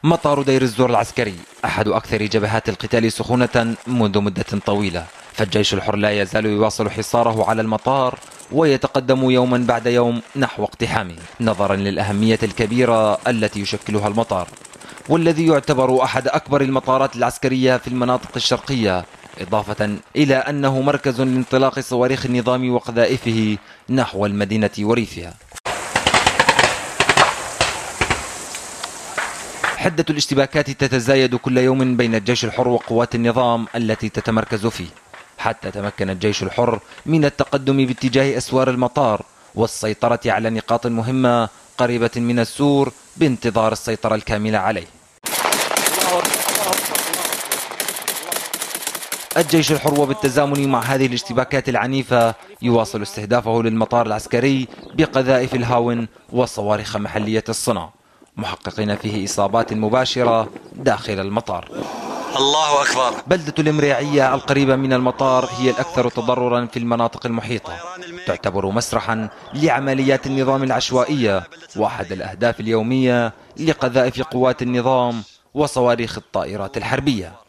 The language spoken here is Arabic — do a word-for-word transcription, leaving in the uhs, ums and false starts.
مطار دير الزور العسكري أحد أكثر جبهات القتال سخونة منذ مدة طويلة، فالجيش الحر لا يزال يواصل حصاره على المطار ويتقدم يوما بعد يوم نحو اقتحامه، نظرا للأهمية الكبيرة التي يشكلها المطار، والذي يعتبر أحد أكبر المطارات العسكرية في المناطق الشرقية، إضافة إلى أنه مركز لانطلاق صواريخ النظام وقذائفه نحو المدينة وريفها. حدة الاشتباكات تتزايد كل يوم بين الجيش الحر وقوات النظام التي تتمركز فيه، حتى تمكن الجيش الحر من التقدم باتجاه أسوار المطار والسيطرة على نقاط مهمة قريبة من السور بانتظار السيطرة الكاملة عليه. الجيش الحر وبالتزامن مع هذه الاشتباكات العنيفة يواصل استهدافه للمطار العسكري بقذائف الهاون وصواريخ محلية الصنع، محققين فيه إصابات مباشرة داخل المطار. الله أكبر. بلدة الإمريعية القريبة من المطار هي الأكثر تضررا في المناطق المحيطة، تعتبر مسرحا لعمليات النظام العشوائية وأحد الأهداف اليومية لقذائف قوات النظام وصواريخ الطائرات الحربية.